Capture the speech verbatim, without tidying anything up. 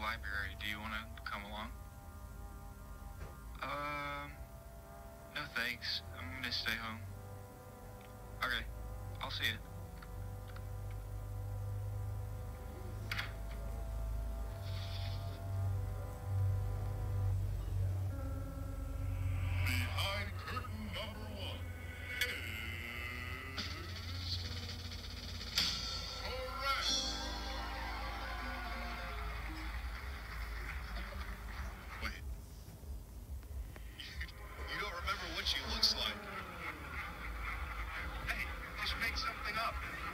library. Do you want to come along? Um, no thanks. I'm gonna stay home. Okay, I'll see you. Behind curtain number one is correct. Wait. You don't remember what she looks like. Hey, just make something up.